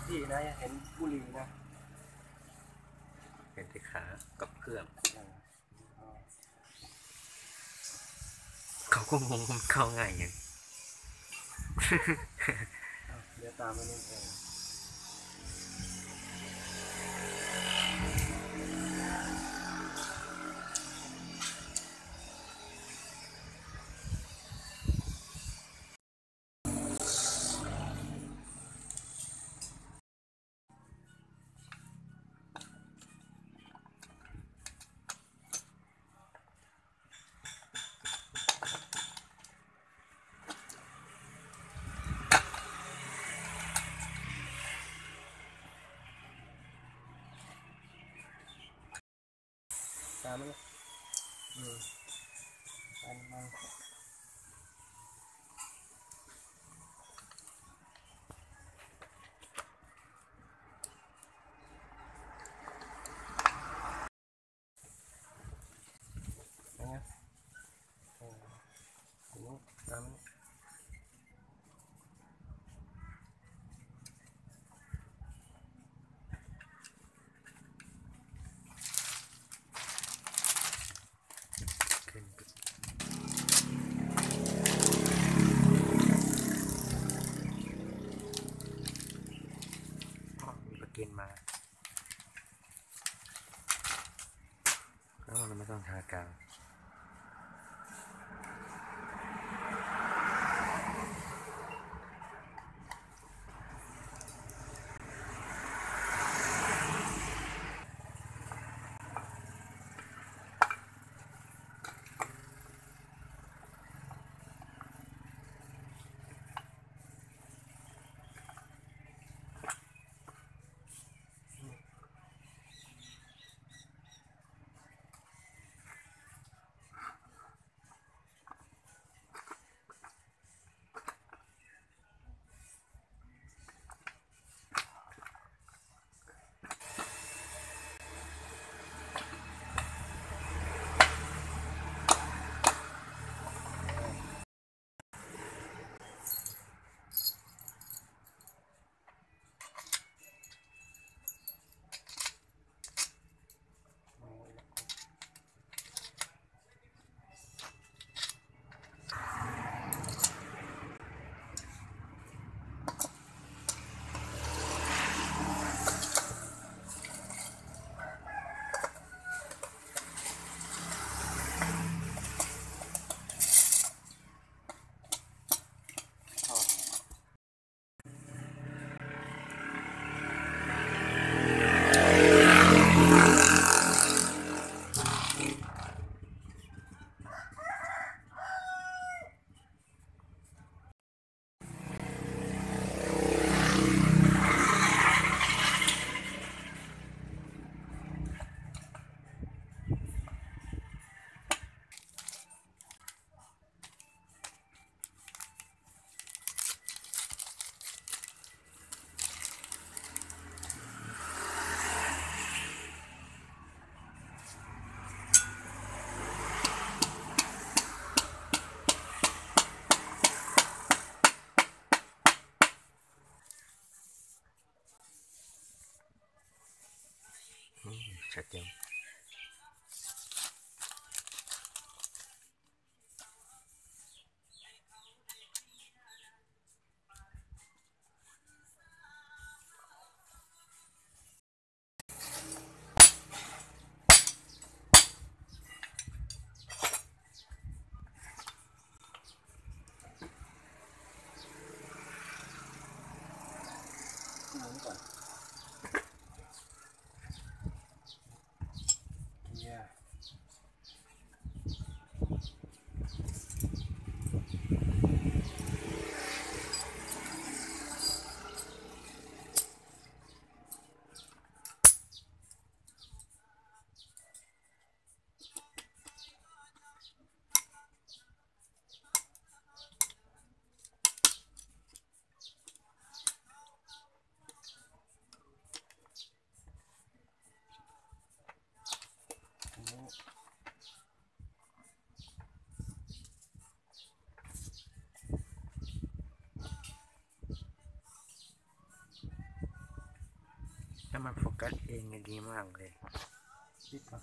พี่นะเห็นบุหรี่นะเป็นที่ขากับเครื่องเขาก็งงมันเข้าง่ายอย่างเดี๋ยวตามมานี่ตามมาตามมาตามมาขึ้นมีประกินมาแล้วเราไม่ต้องทากาวชัดเจนหมุนก่อนเกียร์ามันโฟกัสเองดีมากเลยปิดก่อน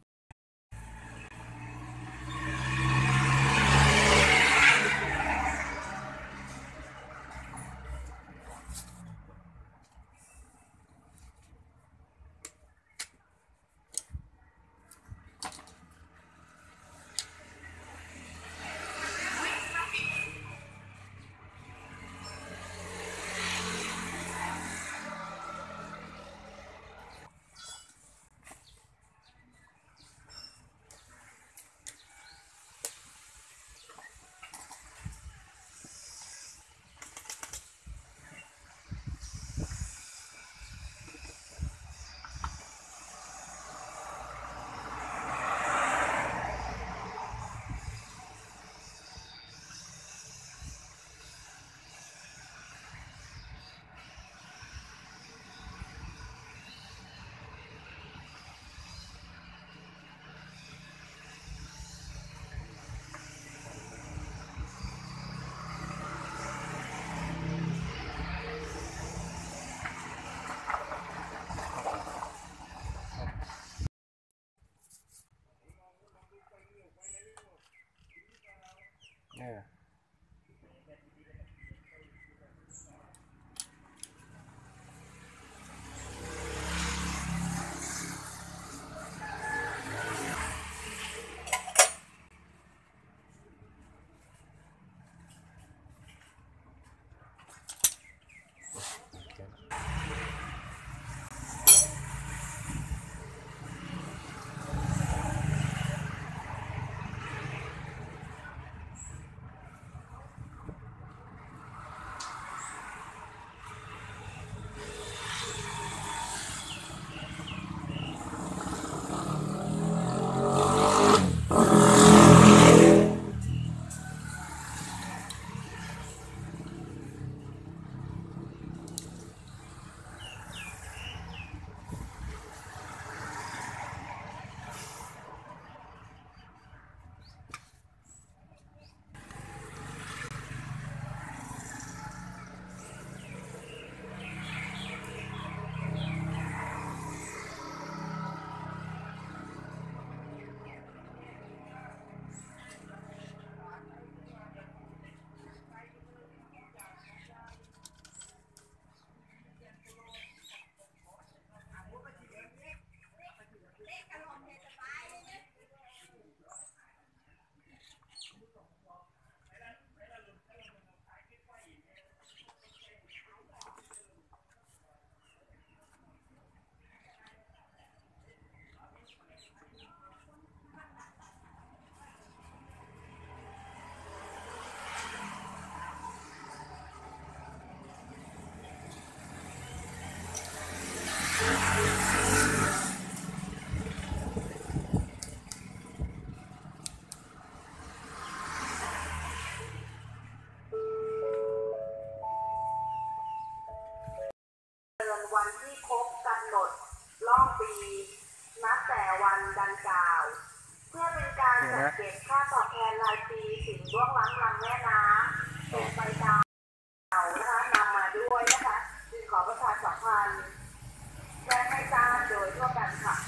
วันที่ครบกำหนดรอบปีนับแต่วันดังกล่าวเพื่อเป็นการจัดเก็บค่าตอบแทนรายปีสิ่งล่วงล้ำลำแม่น้ำเป็นไปตามนะคะนำมาด้วยนะคะจึงขอประชาสัมพันธ์แจ้งให้ทราบโดยทั่วกันค่ะ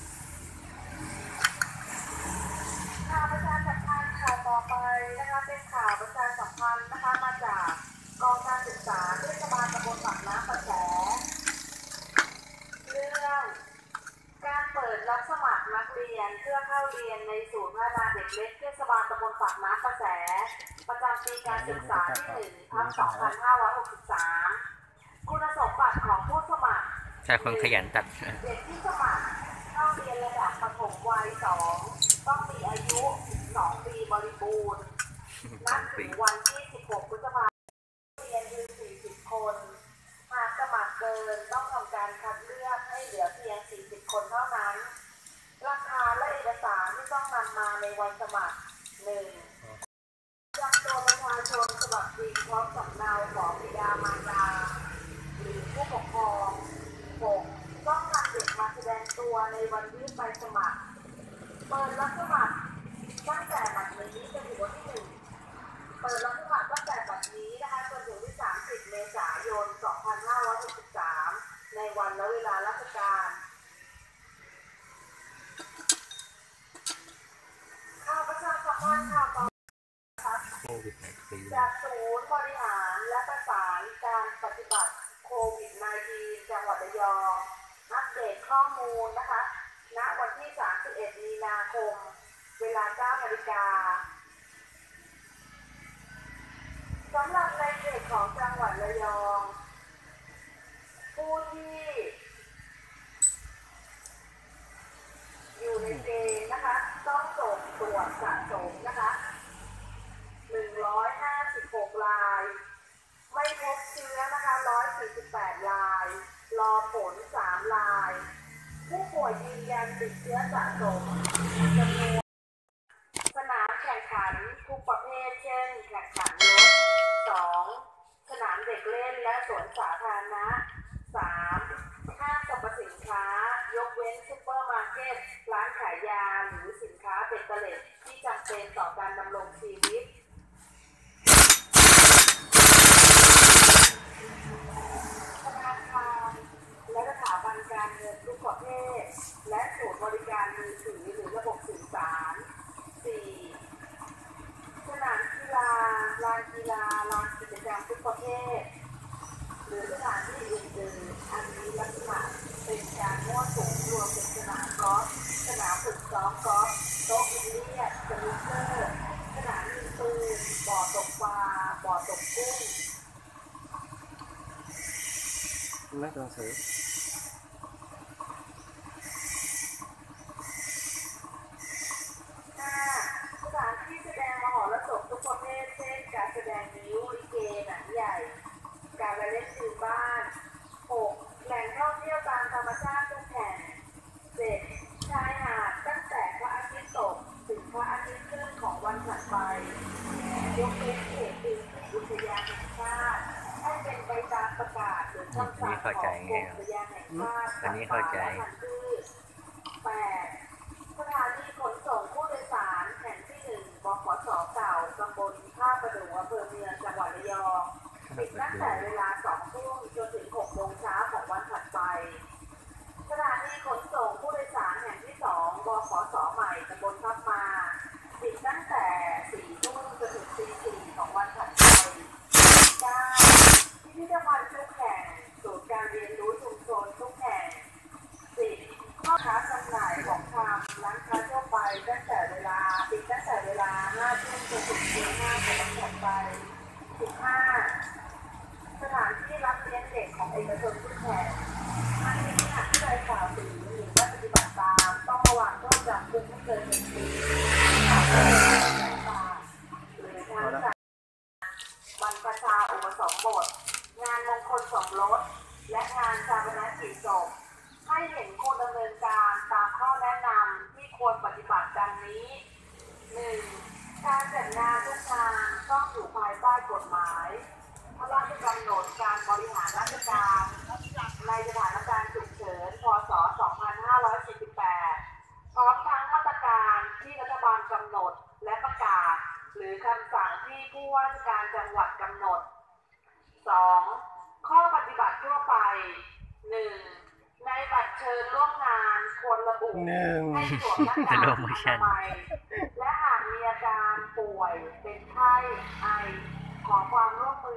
ข่าวประชาสัมพันธ์ข่าวต่อไปนะคะเป็นข่าวประชาสัมพันธ์นะคะมาจากกองการศึกษาเทศบาลตำบลปากน้ำประแสเรื่องการเปิดรับสมัครนักเรียนเพื่อเข้าเรียนในศูนย์พัฒนาเด็กเล็กเทศบาลตำบลปากน้ำประแสประจำปีการศึกษาที่1/2563คุณสมบัติของผู้สมัครใช่คนขยันตัดเด็กที่สมัครเข้าเรียนระดับประถมวัย2ต้องมีอายุ2 ปีบริบูรณ์นับถึงวันที่16 พฤษภาคมเรียนยืน40 คนหากสมัครเกินต้องทำการคัดเลือกให้เหลือเพียง40 คนเท่านั้นราคาและเอกสารที่ต้องนำมาในวันสมัคร 1. จำตัวประชาชนฉบับจริงพร้อมสำเนาของบิดามารดาหรือผู้ปกครอง 6. ต้องนำเด็กมาแสดงตัวในวันยื่นใบสมัครเปิดรับสมัครตั้งแต่บัดนี้จนถึงวันที่ 1 เปิดรับสมัครตั้งแต่บัดนี้นะคะจนถึงวันที่ 30 เมษายน 2563ในวันและเวลาราชการข้าพเจ้าสัมภาษณ์ข่าวต่อโควิด-19 จากศูนย์บริหารและประสานการปฏิบัติโควิด -19 จังหวัดระยองอัปเดตข้อมูลนะคะณวันที่ 31 มีนาคมเวลา 9 นาฬิกาสำหรับในเขตของจังหวัดระยองผู้ที่อยู่ในเกณฑ์นะคะต้องส่งตรวจสะสมนะคะ156 รายไม่พบเชื้อนะคะ148 รายรอผล3 รายผู้ป่วยยืนยันติดเชื้อสะสมจำนวนสนามแข่งขันทุกประเภทเช่นแข่งขันรถ 2. สนามเด็กเล่นและสวนสาธารณะ 3. ห้างสรรพสินค้ายกเว้นซุปเปอร์มาร์เก็ตร้านขายยาหรือสินค้าเบตเตอร์เล็ตที่จำเป็นต่อการดำรงชีวิตธนาคารและสถาบันการเงินทุกประเภทและศูนย์บริการมือถือหรือระบบสื่อสาร 4. สนามกีฬาลานกีฬาลานกิจกรรมทุกประเภทหรือสถานที่อื่นๆอันมีลักษณะเป็นการมั่วสุมรวมเป็นสนามกอล์ฟสนามฝึกซ้อมกอล์ฟโต๊ะบิลเลียร์ดสนุกเกอร์สนามยิงปืนบ่อตกปลาบ่อตกกุ้งไม่ต้องซื้อสถานที่แสดงมหรสพทุกประเภทเช่นการแสดงนิ้วลิเกหนังใหญ่การละเล่นพื้นบ้าน 6. แหล่งท่องเที่ยวตามธรรมชาติทุกแห่ง 7. ชายหาดตั้งแต่พระอาทิตย์ตกถึงพระอาทิตย์ขึ้นของวันถัดไปยกเว้นเขตพื้นที่อุทยานแห่งชาติให้เป็นไปตามประกาศหรือคำสั่งของกรมอุทยานแห่งชาติสัตว์ป่าและพันธุ์พืช 8. สถานีขนส่งผู้โดยสารแห่งที่ 1 บขส.เก่าตำบลท่าประดู่อำเภอเมืองจังหวัดระยองปิดตั้งแต่เวลา 2 ทุ่มจนถึง 6 โมงเช้าของวันถัดไปสถานีขนส่งผู้โดยสารแห่งที่ 2 บขส.ใหม่ตำบลทับมาปิดตั้งแต่ 4 ทุ่มจนถึง 4 ของวันถัดไป 9. พิพิธภัณฑ์ทุกแห่งศูนย์การเรียนรู้ชุมชนทุกแห่ง 10. พ่อค้าจำหน่ายของชำร้านค้าทั่วไปตั้งแต่เวลาปิดตั้งแต่เวลา 5 ทุ่มจนถึง 5 ของวันถัดไป 15. สถานที่รับเลี้ยงเด็กของเอกชนทุกแห่งอันนี้หากผู้ใดฝ่าฝืนหรือไม่ปฏิบัติตามต้องระวังโทษจำคุกไม่เกิน1 ปีปรับไม่เกิน100 บาทหรือทั้งจำบรรพชาอุปสมบทงานมงคลสมรสและงานชาปนกิจศพให้เห็นควรดำเนินการตามข้อแนะนำที่ควรปฏิบัติดังนี้ 1. การจัดงานทุกงานต้องอยู่ภายใต้กฎหมายพระราชกำหนดการบริหารราชการในสถานการณ์ฉุกเฉิน พ.ศ. 2548 พร้อมทั้งมาตรการที่รัฐบาลกำหนดและประกาศหรือคำสั่งที่ผู้ว่าราชการจังหวัดกำหนด 2. ข้อปฏิบัติทั่วไป 1. ในบัตรเชิญร่วมงานควรระบุให้สวมหน้ากากอนามัยและหากมีอาการป่วยเป็นไข้ไอขอความร่วมมื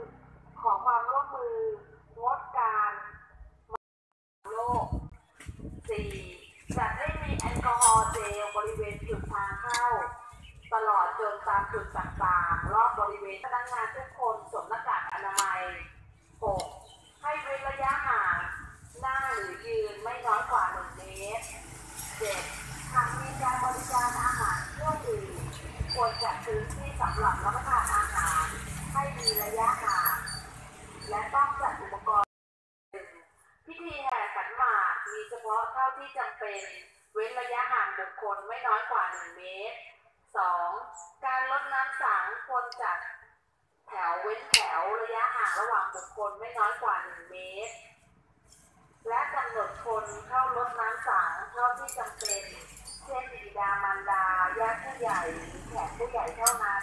องดการโรค 4. จัดให้มีแอลกอฮอล์เจลบริเวณจุดทางเข้าตลอดจนตามจุดต่างๆรอบบริเวณพนักงานทุกคนสวมหน้ากากอนามัย 6. ให้เว้นระยะห่างนั่งหรือยืนไม่น้อยกว่า 1 เมตร 7. หากมีการบริการอาหารเครื่องดื่มควรจัดพื้นที่สำหรับรับประทานอาหารให้มีระยะห่างและต้องจัดอุปกรณ์พิธีแห่ขันหมากมีเฉพาะเท่าที่จำเป็นเว้นระยะห่างบุคคลไม่น้อยกว่า 1 เมตร 2. การรดน้ำสังควรจัดแถวเว้นแถวระยะห่างระหว่างบุคคลไม่น้อยกว่า 1 เมตรและกำหนดคนเข้ารดน้ำสังเท่าที่จำเป็นเช่นบิดามารดาญาติผู้ใหญ่หรือแขกผู้ใหญ่เท่านั้น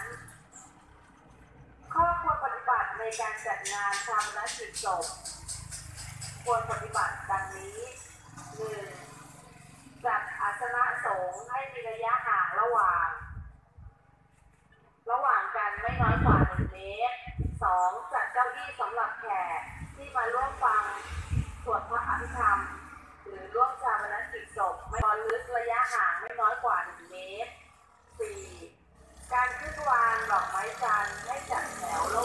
ข้อควรปฏิบัติในการจัดงานชาปนกิจศพควรปฏิบัติดังนี้ 1. จัดอาสนะสงฆ์ให้มีระยะห่างระหว่างกันไม่น้อยกว่า 1 เมตร 2. จัดเก้าอี้สำหรับแขกที่มาร่วมฟังสวดพระอภิธรรมหรือร่วมฌาปนกิจศพไม่ตอนลึกระยะห่างไม่น้อยกว่า 1 เมตร 4. การขึ้นวางดอกไม้จันทร์ให้จัดแถวระ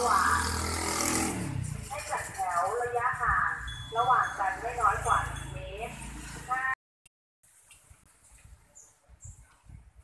ยะห่างระหว่างกันไม่น้อยกว่า 1 เมตร 5.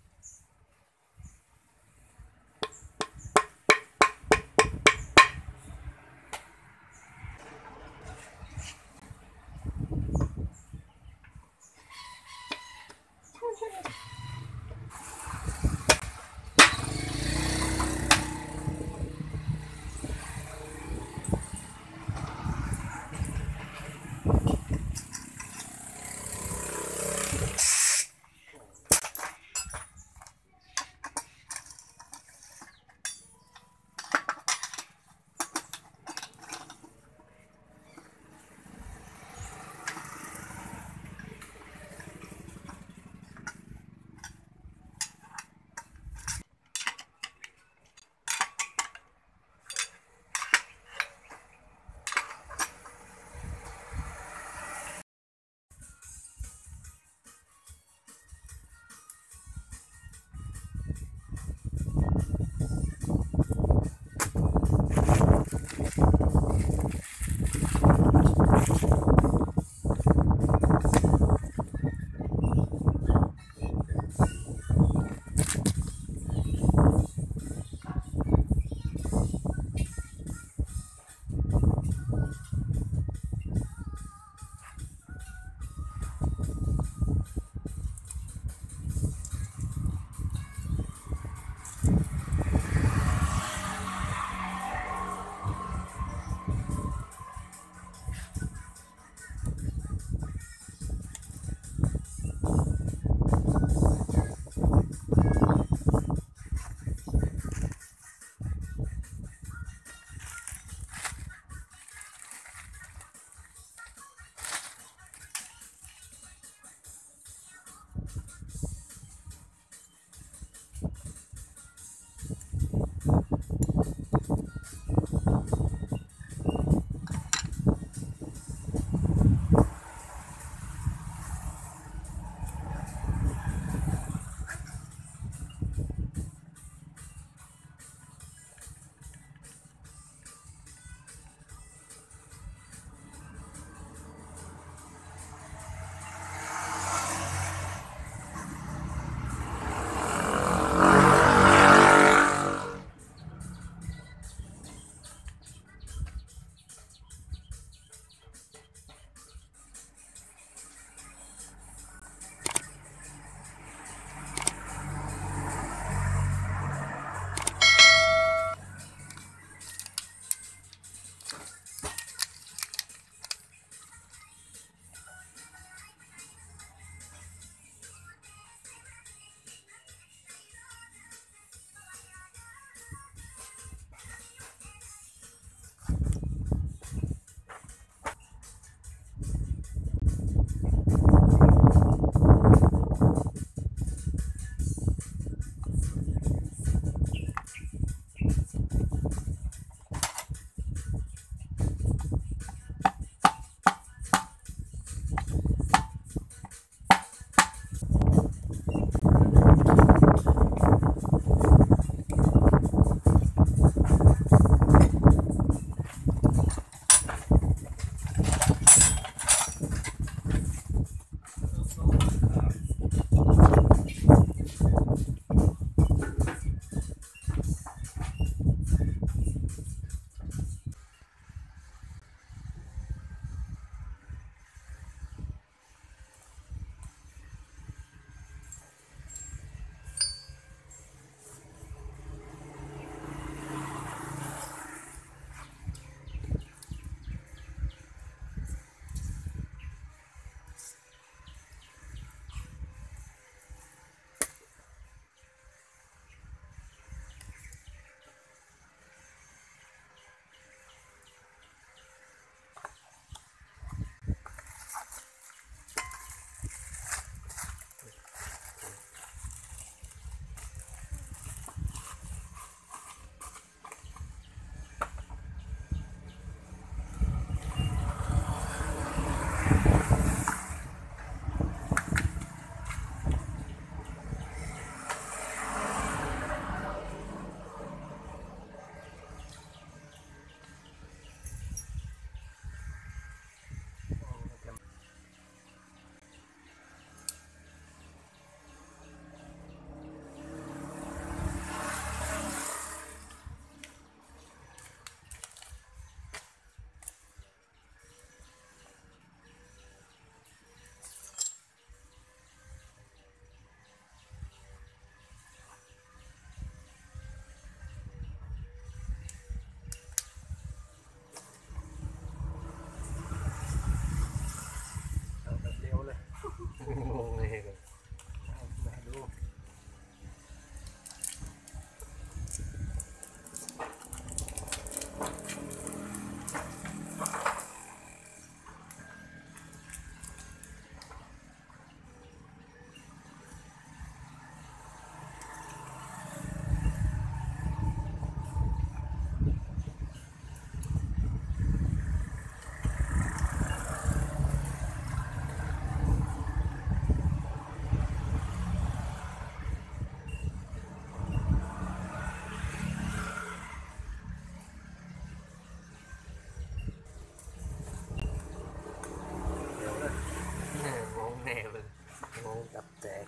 งงแน่เลยงงตับแตก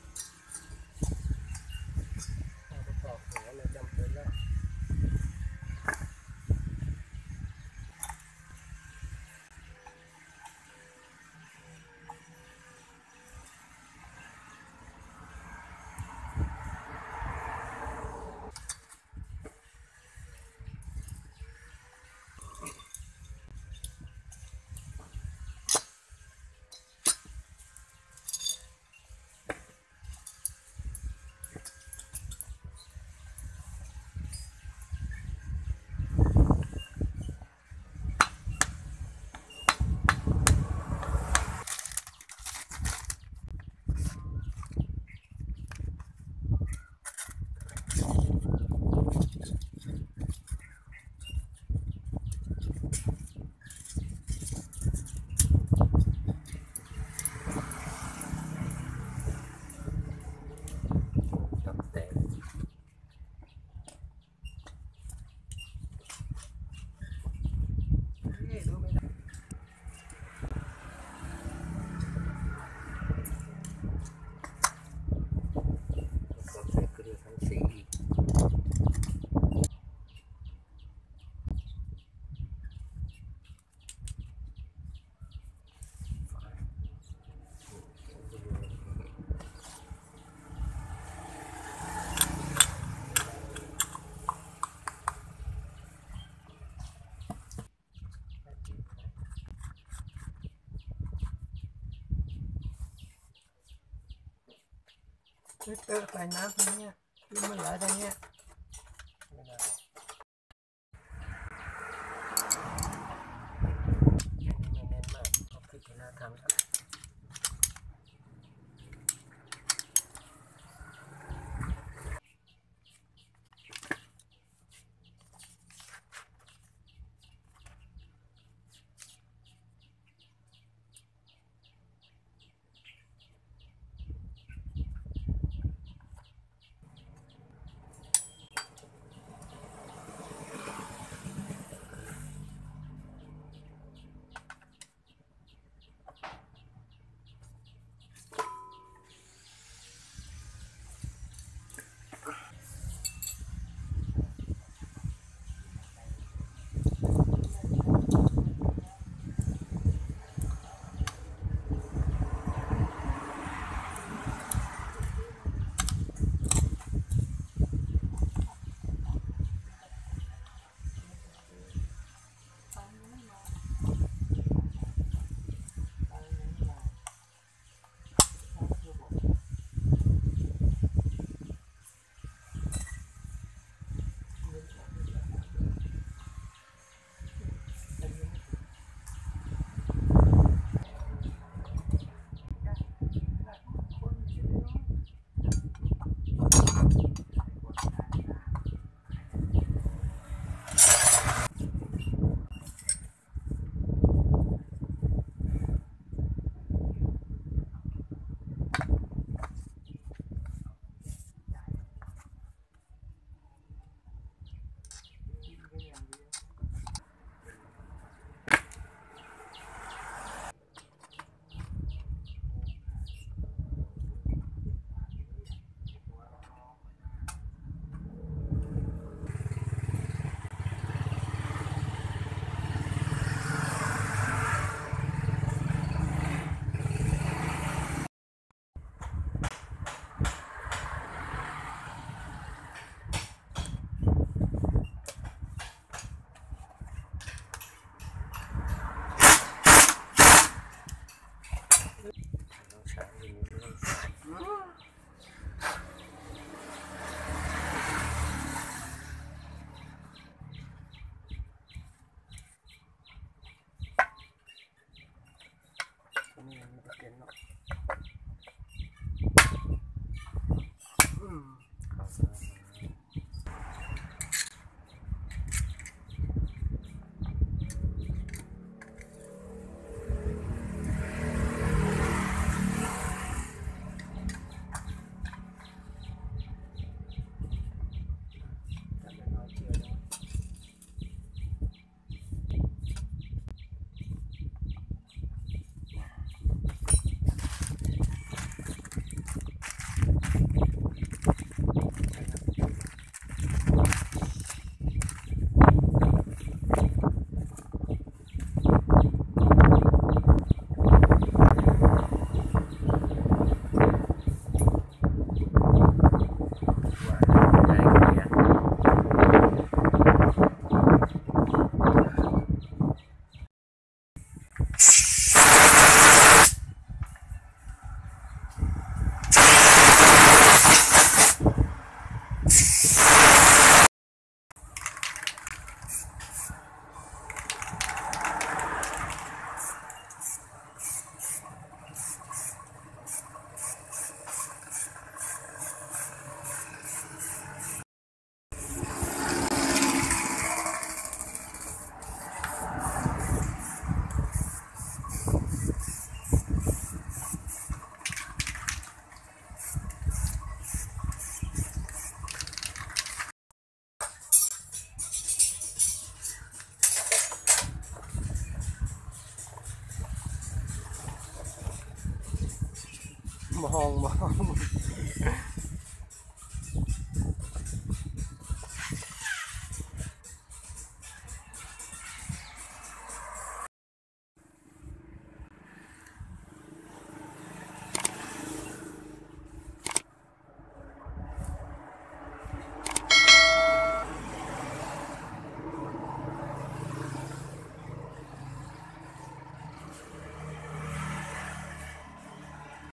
เอาไปตอกหัวเลยจำเป็นแล้วตับแตกนี่ดูไม่ได้ตับแตกก็ดูทั้งสีอีกเตอร์ใส่น้ำตรงเนี้ยที่มันไหลตรงเนี้ยไม่ได้ไม่เน้นมากเอาพิจารณาทำครับมอง